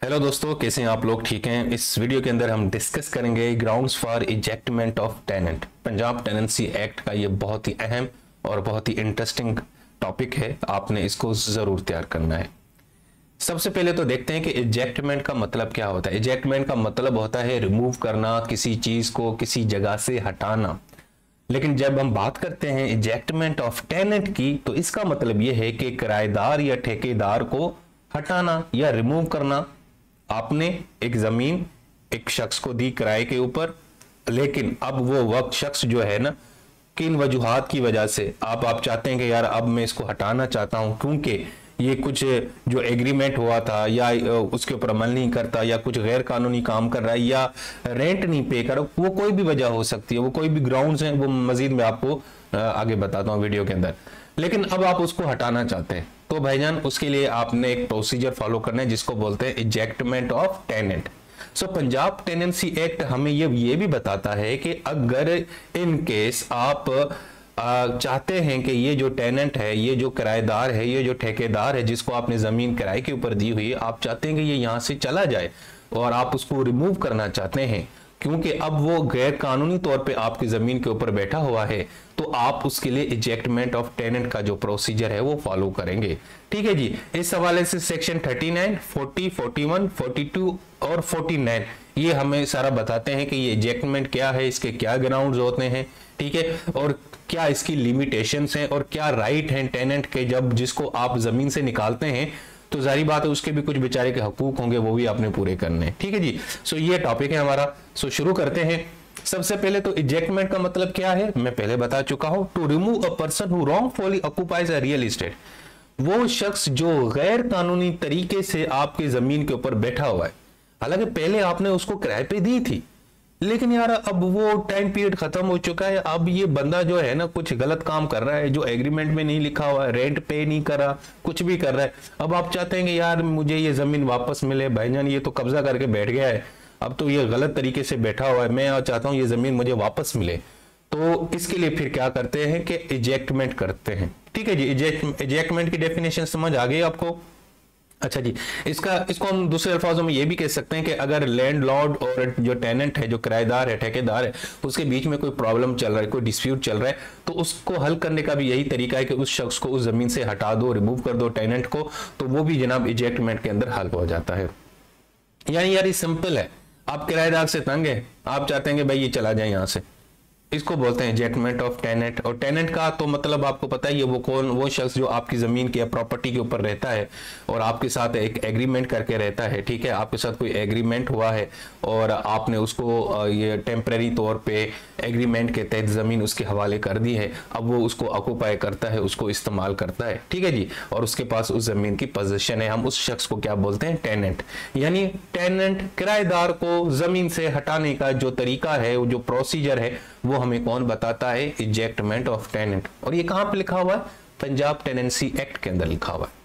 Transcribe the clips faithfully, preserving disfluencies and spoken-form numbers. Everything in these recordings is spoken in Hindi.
हेलो दोस्तों, कैसे हैं आप लोग? ठीक हैं। इस वीडियो के अंदर हम डिस्कस करेंगे grounds for ejectment of tenant. Punjab tenancy act का ये बहुत ही अहम और बहुत ही इंटरेस्टिंग टॉपिक है। आपने इसको जरूर तैयार करना है। सबसे पहले तो देखते हैं कि इजेक्टमेंट का मतलब क्या होता है। इजेक्टमेंट का मतलब होता है रिमूव करना, किसी चीज को किसी जगह से हटाना। लेकिन जब हम बात करते हैं इजेक्टमेंट ऑफ टेनेंट की, तो इसका मतलब यह है कि किराएदार या ठेकेदार को हटाना या रिमूव करना। आपने एक जमीन एक शख्स को दी किराए के ऊपर, लेकिन अब वो वक्त शख्स जो है ना, किन वजूहात की वजह से आप आप चाहते हैं कि यार अब मैं इसको हटाना चाहता हूं, क्योंकि ये कुछ जो एग्रीमेंट हुआ था या उसके ऊपर अमल नहीं करता, या कुछ गैर कानूनी काम कर रहा है, या रेंट नहीं पे कर, वो कोई भी वजह हो सकती है, वो कोई भी ग्राउंड्स हैं, वो मजीद मैं आपको आगे बताता हूं वीडियो के अंदर। लेकिन अब आप उसको हटाना चाहते हैं, तो भाईजान उसके लिए आपने एक प्रोसीजर फॉलो करना है जिसको बोलते हैं ejectment of tenant. So Punjab tenancy act हमें ये ये भी बताता है कि अगर इन केस आप आ, चाहते हैं कि ये जो टेनेंट है, ये जो किराएदार है, ये जो ठेकेदार है जिसको आपने जमीन किराए के ऊपर दी हुई है, आप चाहते हैं कि ये यहां से चला जाए और आप उसको रिमूव करना चाहते हैं, क्योंकि अब वो गैर कानूनी तौर पे आपकी जमीन के ऊपर बैठा हुआ है, तो आप उसके लिए इजेक्टमेंट ऑफ टेनेंट का जो प्रोसीजर है वो फॉलो करेंगे। ठीक है जी। इस हवाले से section thirty nine, forty, forty one, forty two और फोर्टी नाइन ये हमें सारा बताते हैं कि ये इजेक्टमेंट क्या है, इसके क्या ग्राउंड्स होते हैं, ठीक है, और क्या इसकी लिमिटेशंस हैं और क्या राइट हैं टेनेंट के। जब जिसको आप जमीन से निकालते हैं तो जारी बात है उसके भी कुछ बेचारे के हकूक होंगे, वो भी आपने पूरे करने हैं। ठीक है जी। सो ये टॉपिक है हमारा। सो शुरू करते हैं। सबसे पहले तो इजेक्टमेंट का मतलब क्या है मैं पहले बता चुका हूं। To remove a person who wrongfully occupies a real estate. वो शख्स जो गैर कानूनी तरीके से आपकी जमीन के ऊपर बैठा हुआ है, हालांकि पहले आपने उसको किराए पे दी थी, लेकिन यार अब वो टाइम पीरियड खत्म हो चुका है। अब ये बंदा जो है ना कुछ गलत काम कर रहा है, जो एग्रीमेंट में नहीं लिखा हुआ है, रेंट पे नहीं करा, कुछ भी कर रहा है। अब आप चाहते हैं कि यार मुझे ये जमीन वापस मिले। भाईजान ये तो कब्जा करके बैठ गया है, अब तो ये गलत तरीके से बैठा हुआ है, मैं चाहता हूं ये जमीन मुझे वापस मिले। तो इसके लिए फिर क्या करते हैं कि इजेक्टमेंट करते हैं। ठीक है जी। इजेक्ट इजेक्टमेंट की डेफिनेशन समझ आ गई आपको? अच्छा जी। इसका इसको हम दूसरे अल्फाजों में ये भी कह सकते हैं कि अगर लैंडलॉर्ड और जो टेनेंट है, जो किराएदार है, ठेकेदार है, उसके बीच में कोई प्रॉब्लम चल रहा है, कोई डिस्प्यूट चल रहा है, तो उसको हल करने का भी यही तरीका है कि उस शख्स को उस जमीन से हटा दो, रिमूव कर दो टेनेंट को, तो वो भी जनाब इजेक्टमेंट के अंदर हल हो जाता है। यानी यार ये सिंपल है। आप किराएदार से तंग है, आप चाहते हैं कि भाई ये चला जाए यहां से, इसको बोलते हैं इजेक्टमेंट ऑफ टेनेंट। और टेनेंट का तो मतलब आपको पता ही है, वो कौन, वो शख्स जो आपकी जमीन की प्रॉपर्टी के ऊपर रहता है और आपके साथ एक एग्रीमेंट करके रहता है। ठीक है, आपके साथ कोई एग्रीमेंट हुआ है और आपने उसको ये टेम्परेरी तौर पे एग्रीमेंट के तहत जमीन उसके हवाले कर दी है। अब वो उसको ऑक्युपाई करता है, उसको इस्तेमाल करता है। ठीक है जी। और उसके पास उस जमीन की पोजीशन है। हम उस शख्स को क्या बोलते हैं? टेनेंट। यानी टेनेंट किराएदार को जमीन से हटाने का जो तरीका है, जो प्रोसीजर है, वो हमें कौन बताता है? Ejectment of tenant. और ये कहां पे लिखा हुआ है? पंजाब टेनेंसी एक्ट के अंदर लिखा हुआ है।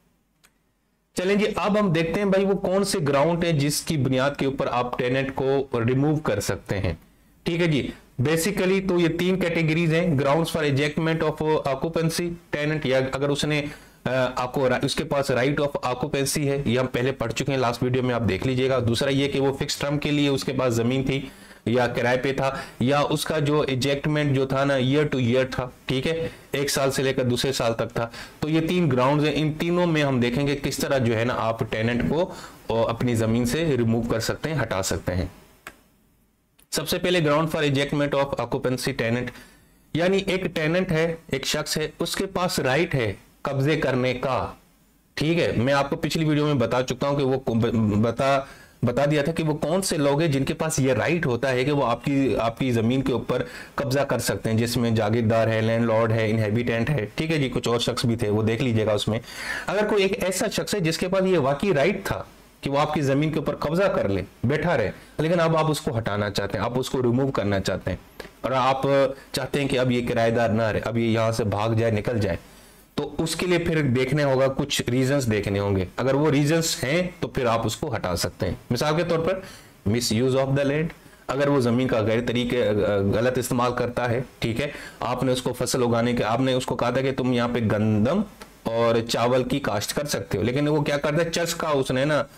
चलें जी, अब हम देखते हैं भाई वो कौन से ग्राउंड है जिसकी बुनियाद के ऊपर आप टेनेंट को रिमूव कर सकते हैं। ठीक है जी। बेसिकली तो ये तीन कैटेगरीज हैं grounds for ejectment of occupancy tenant, या अगर उसने आपको उसके पास राइट ऑफ ऑक्युपेंसी है, ये हम पहले पढ़ चुके हैं लास्ट वीडियो में, आप देख लीजिएगा। दूसरा ये कि वो फिक्स टर्म के लिए उसके पास जमीन थी या किराए पे था, या उसका जो इजेक्टमेंट जो था ना ईयर टू ईयर था। ठीक है, एक साल से लेकर दूसरे साल तक था। तो ये तीन ग्राउंड्स हैं। इन तीनों में हम देखेंगे किस तरह जो है ना आप टेनेंट को अपनी जमीन से रिमूव कर सकते हैं, हटा सकते हैं। सबसे पहले ground for ejectment of occupancy tenant, यानी एक टेनेंट है, एक शख्स है, उसके पास राइट है कब्जे करने का। ठीक है, मैं आपको पिछली वीडियो में बता चुका हूं कि वो बता बता दिया था कि वो कौन से लोग हैं जिनके पास ये राइट होता है कि वो आपकी आपकी जमीन के ऊपर कब्जा कर सकते हैं, जिसमें जागीरदार है, लैंडलॉर्ड है, इनहेबिटेंट है। ठीक है जी। कुछ और शख्स भी थे, वो देख लीजिएगा उसमें। अगर कोई एक ऐसा शख्स है जिसके पास ये वाकई राइट था कि वो आपकी जमीन के ऊपर कब्जा कर ले, बैठा रहे, लेकिन अब आप उसको हटाना चाहते हैं, आप उसको रिमूव करना चाहते हैं, और आप चाहते हैं कि अब ये किराएदार ना रहे, अब ये यहां से भाग जाए, निकल जाए, तो उसके लिए फिर देखने होगा, कुछ रीजंस देखने होंगे। अगर वो रीजंस हैं तो फिर आप उसको हटा सकते हैं। मिसाल के तौर पर misuse of the land, अगर वो जमीन का गैर तरीके गलत इस्तेमाल करता है। ठीक है, आपने उसको फसल उगाने के, आपने उसको कहा था कि तुम यहाँ पे गंदम और चावल की काश्त कर सकते हो, लेकिन वो क्या करता है, चर्च का उसने ना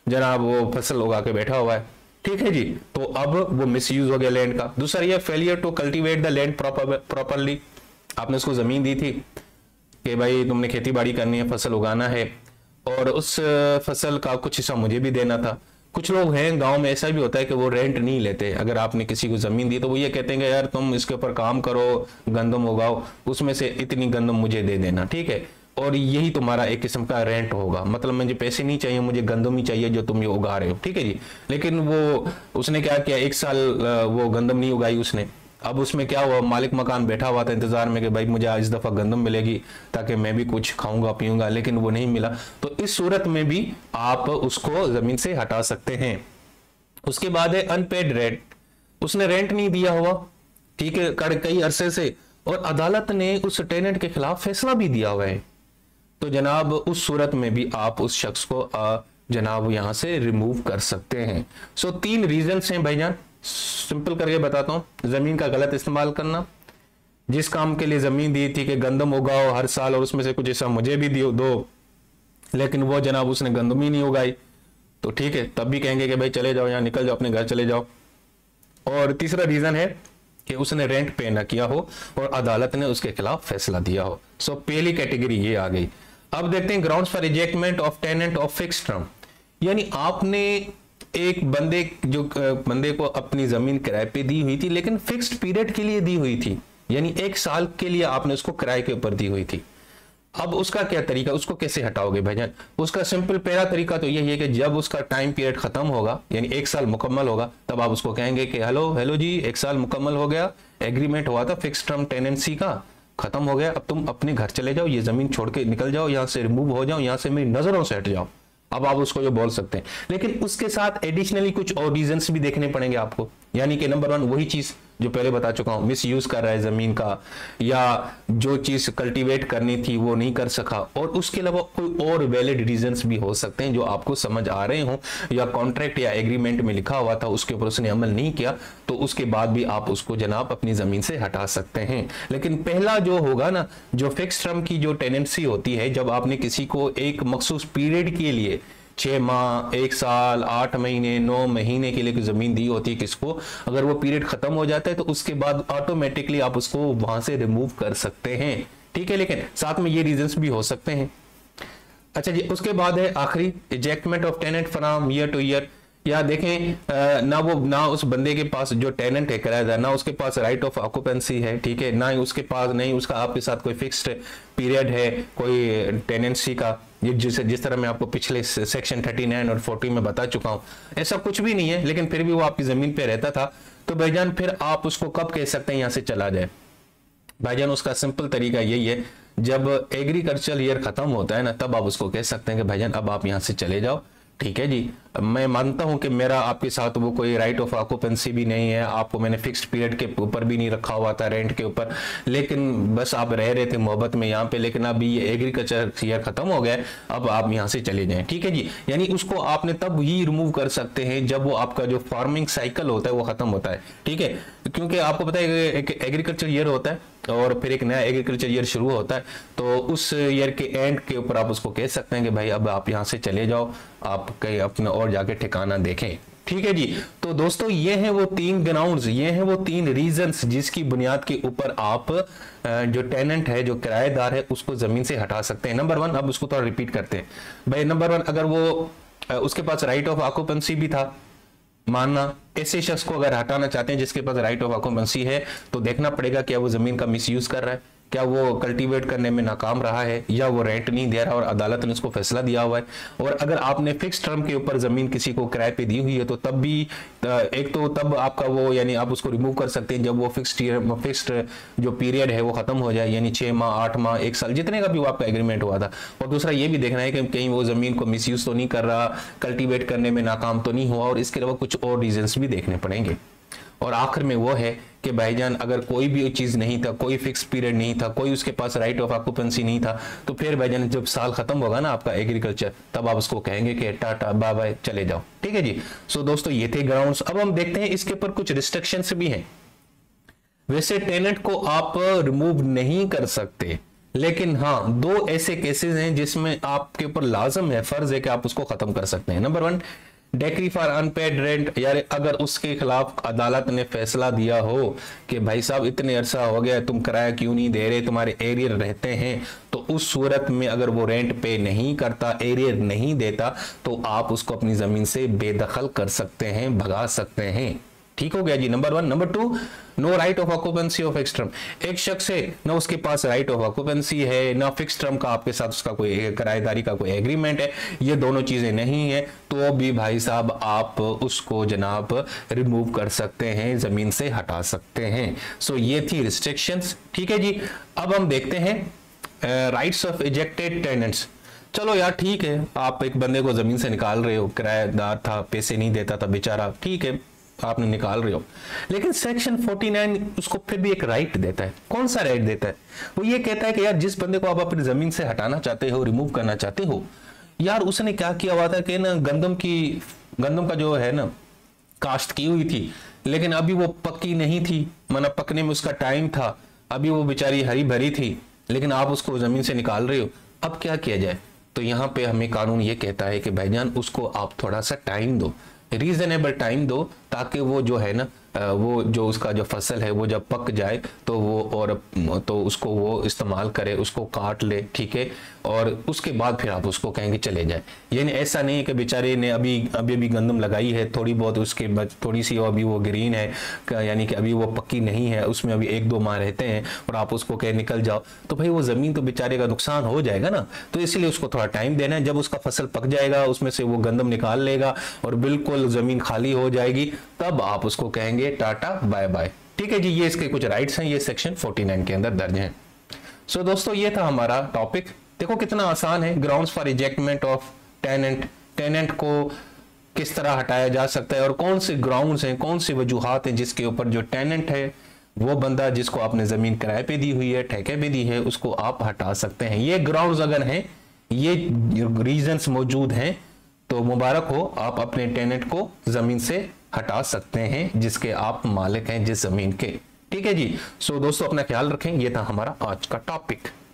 जनाब वो फसल उगा के बैठा हुआ है, ठीक है जी। तो अब वो मिसयूज हो गया लैंड का। दूसरा ये failure to cultivate the land properly, आपने उसको जमीन दी थी कि भाई तुमने खेती बाड़ी करनी है, फसल उगाना है, और उस फसल का कुछ हिस्सा मुझे भी देना था। कुछ लोग हैं गांव में, ऐसा भी होता है कि वो रेंट नहीं लेते। अगर आपने किसी को जमीन दी तो वो ये कहते हैं कि यार तुम इसके ऊपर काम करो, गंदम उगाओ, उसमें से इतनी गंदम मुझे दे देना, ठीक है, और यही तुम्हारा एक किस्म का रेंट होगा। मतलब मुझे पैसे नहीं चाहिए, मुझे गंदम ही चाहिए जो तुम ये उगा रहे हो, ठीक है जी। लेकिन वो उसने क्या किया, एक साल वो गंदम नहीं उगाई उसने। अब उसमें क्या हुआ, मालिक मकान बैठा हुआ था इंतजार में कि भाई मुझे इस दफा गंदम मिलेगी ताकि मैं भी कुछ खाऊंगा पीऊंगा, लेकिन वो नहीं मिला। तो इस सूरत में भी आप उसको जमीन से हटा सकते हैं। उसके बाद है अनपेड रेंट, उसने रेंट नहीं दिया हुआ, ठीक है, कई अरसे से, और अदालत ने उस टेनेंट के खिलाफ फैसला भी दिया हुआ है। तो जनाब उस सूरत में भी आप उस शख्स को आ, जनाब यहां से रिमूव कर सकते हैं। सो तीन रीजंस हैं भाईजान, सिंपल करके बताता हूं। जमीन का गलत इस्तेमाल करना, जिस काम के लिए जमीन दी थी कि गंदम उगाओ हर साल और उसमें से कुछ हिस्सा मुझे भी दियो दो, लेकिन वो जनाब उसने गंदम ही नहीं उगाई, तो ठीक है, तब भी कहेंगे कि भाई चले जाओ, यहाँ निकल जाओ, अपने घर चले जाओ। और तीसरा रीजन है कि उसने रेंट पे ना किया हो और अदालत ने उसके खिलाफ फैसला दिया हो। सो पहली कैटेगरी ये आ गई। अब देखते हैं grounds for rejectment of tenant of fixed term, यानी आपने एक बंदे जो बंदे को अपनी जमीन किराए पे दी हुई थी, लेकिन फिक्स्ड पीरियड के लिए दी हुई थी, यानी एक साल के लिए आपने उसको किराए के ऊपर दी हुई थी। अब उसका क्या तरीका, उसको कैसे हटाओगे भाईजान? उसका सिंपल पहला तरीका तो यही है कि जब उसका टाइम पीरियड खत्म होगा, यानी एक साल मुकम्मल होगा, तब आप उसको कहेंगे कि हेलो हेलो जी, एक साल मुकम्मल हो गया, एग्रीमेंट हुआ था फिक्स टर्म टेनेंसी का, खत्म हो गया, अब तुम अपने घर चले जाओ, ये जमीन छोड़ के निकल जाओ, यहाँ से रिमूव हो जाओ, यहाँ से मेरी नजरों से हट जाओ। अब आप उसको जो बोल सकते हैं, लेकिन उसके साथ एडिशनली कुछ और रीजंस भी देखने पड़ेंगे आपको। यानी कि नंबर वन वही चीज जो पहले बता चुका हूं, मिस यूज कर रहा है जमीन का, या जो चीज कल्टीवेट करनी थी वो नहीं कर सका, और उसके अलावा कोई और वैलिड रीजंस भी हो सकते हैं जो आपको समझ आ रहे हो, या कॉन्ट्रैक्ट या एग्रीमेंट में लिखा हुआ था उसके ऊपर उसने अमल नहीं किया, तो उसके बाद भी आप उसको जनाब अपनी जमीन से हटा सकते हैं। लेकिन पहला जो होगा ना, जो फिक्स टर्म की जो टेनेंसी होती है, जब आपने किसी को एक मखसूस पीरियड के लिए, छह माह, एक साल, आठ महीने, नौ महीने के लिए जमीन दी होती है किसको, अगर वो पीरियड खत्म हो जाता है तो उसके बाद ऑटोमेटिकली आप उसको वहां से रिमूव कर सकते हैं, ठीक है। लेकिन साथ में ये रीजंस भी हो सकते हैं। अच्छा जी, उसके बाद है आखिरी, ejectment of tenant from year to year. या देखें, ना वो ना उस बंदे के पास जो टेनेंट है किराएदार, ना उसके पास राइट ऑफ ऑक्यूपेंसी है, ठीक है, ना ही उसके पास, नहीं उसका आपके साथ कोई फिक्स्ड पीरियड है कोई टेनेंसी का, ये जिस जिस तरह मैं आपको पिछले सेक्शन थर्टी नाइन और फोर्टी में बता चुका हूं, ऐसा कुछ भी नहीं है। लेकिन फिर भी वो आपकी जमीन पे रहता था, तो भाईजान फिर आप उसको कब कह सकते हैं यहां से चला जाए? भाईजान उसका सिंपल तरीका यही है, जब एग्रीकल्चर ईयर खत्म होता है ना, तब आप उसको कह सकते हैं कि भाईजान अब आप यहां से चले जाओ, ठीक है जी। मैं मानता हूं कि मेरा आपके साथ वो कोई राइट ऑफ ऑक्यूपेंसी भी नहीं है, आपको मैंने फिक्स्ड पीरियड के ऊपर भी नहीं रखा हुआ था, रेंट के ऊपर, लेकिन बस आप रह रहे थे मोहब्बत में यहाँ पे, लेकिन अभी ये एग्रीकल्चर ईयर खत्म हो गया, अब आप यहाँ से चले जाएं, ठीक है जी। यानी उसको आपने तब ही रिमूव कर सकते हैं जब वो आपका जो फार्मिंग साइकिल होता है वो खत्म होता है, ठीक है। क्योंकि आपको पता है एक एग्रीकल्चर ईयर होता है और फिर एक नया एग्रीकल्चर ईयर शुरू होता है, तो उस ईयर के एंड के ऊपर आप उसको कह सकते हैं कि भाई अब आप यहाँ से चले जाओ, आप कहीं अपना और जाके ठिकाना देखें, ठीक है जी। तो दोस्तों ये हैं वो तीन ग्राउंड्स, ये हैं वो तीन रीजंस जिसकी बुनियाद के ऊपर आप जो टेनेंट है, जो किराएदार है, उसको जमीन से हटा सकते हैं। नंबर वन, अब उसको थोड़ा रिपीट करते हैं भाई। नंबर वन, अगर वो उसके पास राइट ऑफ ऑक्यूपेंसी भी था, मानना ऐसे शख्स को अगर हटाना चाहते हैं जिसके पास राइट ऑफ ऑक्यूपेंसी है, तो देखना पड़ेगा क्या वो जमीन का मिसयूज कर रहा है, क्या वो कल्टीवेट करने में नाकाम रहा है, या वो रेंट नहीं दे रहा और अदालत ने उसको फैसला दिया हुआ है। और अगर आपने फिक्स टर्म के ऊपर जमीन किसी को किराए पे दी हुई है, तो तब भी एक तो तब आपका वो, यानी आप उसको रिमूव कर सकते हैं जब वो फिक्स्ड ईयर फिक्स्ड जो पीरियड है वो खत्म हो जाए, यानी छह माह, आठ माह, एक साल, जितने का भी वो आपका एग्रीमेंट हुआ था। और दूसरा ये भी देखना है कि कहीं वो जमीन को मिसयूज तो नहीं कर रहा, कल्टीवेट करने में नाकाम तो नहीं हुआ, और इसके अलावा कुछ और रीजंस भी देखने पड़ेंगे। और आखिर में वो है कि भाईजान अगर कोई भी चीज नहीं था, कोई फिक्स पीरियड नहीं था, कोई उसके पास राइट ऑफ ऑक्यूपेंसी नहीं था, तो फिर भाईजान जब साल खत्म होगा ना आपका एग्रीकल्चर, तब आप उसको कहेंगे कि टाटा बाय बाय, चले जाओ, ठीक है जी। सो दोस्तों ये थे ग्राउंड्स। अब हम देखते हैं इसके ऊपर कुछ रिस्ट्रिक्शंस भी हैं। वैसे टेनेंट को आप रिमूव नहीं कर सकते, लेकिन हाँ, दो ऐसे केसेस हैं जिसमें आपके ऊपर लाजम है, फर्ज है कि आप उसको खत्म कर सकते हैं। Number one, decree for unpaid rent, यार अगर उसके खिलाफ अदालत ने फैसला दिया हो कि भाई साहब इतने अरसा हो गया तुम किराया क्यों नहीं दे रहे, तुम्हारे एरियर रहते हैं, तो उस सूरत में अगर वो रेंट पे नहीं करता, एरियर नहीं देता, तो आप उसको अपनी जमीन से बेदखल कर सकते हैं, भगा सकते हैं। ठीक हो गया जी, number one. Number two, no right of occupancy of fix term, एक शख्स है ना उसके पास राइट ऑफ ऑक्यूपेंसी है ना फिक्स टर्म का आपके साथ उसका कोई किराएदारी का कोई एग्रीमेंट है, ये दोनों चीजें नहीं है, तो भी भाई साहब आप उसको जनाब रिमूव कर सकते हैं, जमीन से हटा सकते हैं। सो ये थी रिस्ट्रिक्शंस। ठीक है जी, अब हम देखते हैं राइट्स ऑफ इजेक्टेड टेनेंट्स। चलो यार ठीक है, आप एक बंदे को जमीन से निकाल रहे हो, किराएदार था, पैसे नहीं देता था बेचारा, ठीक है आपने निकाल रहे हो, लेकिन सेक्शन उनचास उसको फिर भी एक राइट देता है। कौन सा राइट देता है? वो ये कहता है कि यार जिस बंदे को आप अपनी जमीन से हटाना चाहते हो, रिमूव करना चाहते हो, यार उसने क्या किया हुआ था कि ना गंदम की गंदम का जो है ना काश्त की हुई थी, लेकिन अभी वो पक्की नहीं थी, माना पकने में उसका टाइम था, अभी वो बेचारी हरी भरी थी, लेकिन आप उसको जमीन से निकाल रहे हो, अब क्या किया जाए? तो यहाँ पे हमें कानून ये कहता है कि भाईजान उसको आप थोड़ा सा टाइम दो, रीजनेबल टाइम दो, ताकि वो जो है ना वो जो उसका जो फसल है वो जब पक जाए तो वो और तो उसको वो इस्तेमाल करे, उसको काट ले, ठीक है, और उसके बाद फिर आप उसको कहेंगे चले जाए। यानी ऐसा नहीं है कि बेचारे ने अभी अभी अभी गंदम लगाई है थोड़ी बहुत, उसके बाद थोड़ी सी अभी वो ग्रीन है, यानी कि अभी वो पक्की नहीं है, उसमें अभी एक दो माह रहते हैं, और आप उसको कहे निकल जाओ, तो भाई वो जमीन तो बेचारे का नुकसान हो जाएगा ना। तो इसलिए उसको थोड़ा टाइम देना है, जब उसका फसल पक जाएगा उसमें से वो गंदम निकाल लेगा और बिल्कुल जमीन खाली हो जाएगी, तब आप उसको कहेंगे टाटा बाय बाय। ठीक है जी, ये इसके कुछ राइट्स हैं, ये सेक्शन उनचास के अंदर दर्ज हैं। सो दोस्तों ये था हमारा टॉपिक। देखो कितना आसान है, grounds for ejectment of tenant, tenant को किस तरह हटाया जा सकता है और कौन से ग्राउंड्स हैं, कौन सी वजूहात हैं जिसके ऊपर जो टेनेंट है, वो बंदा जिसको आपने जमीन किराए पे दी हुई है, ठेके पे दी है, उसको आप हटा सकते हैं। ये ग्राउंड्स अगर हैं, ये रीजंस मौजूद हैं, तो मुबारक हो, आप अपने टेनेंट को जमीन से हटा सकते हैं जिसके आप मालिक हैं, जिस जमीन के। ठीक है जी। सो दोस्तों अपना ख्याल रखें, ये था हमारा आज का टॉपिक।